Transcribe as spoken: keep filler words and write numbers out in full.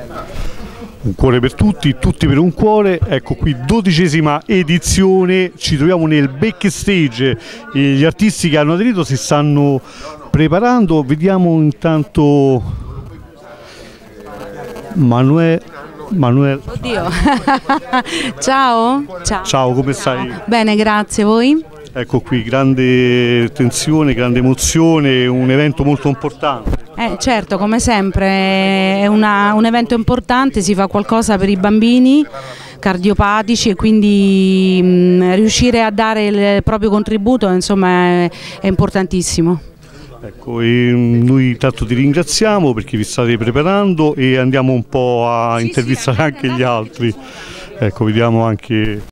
Un cuore per tutti, tutti per un cuore. Ecco qui, dodicesima edizione, ci troviamo nel backstage, gli artisti che hanno aderito si stanno preparando, vediamo intanto Manuel. Manuel. Oddio. Ciao. Ciao. Ciao, come stai? Bene, grazie, voi? Ecco qui, grande tensione, grande emozione, un evento molto importante. Eh, certo, come sempre è una, un evento importante, si fa qualcosa per i bambini cardiopatici e quindi mh, riuscire a dare il proprio contributo, insomma, è, è importantissimo. Ecco, e noi tanto ti ringraziamo perché vi state preparando e andiamo un po' a intervistare anche gli altri. Ecco, vediamo anche...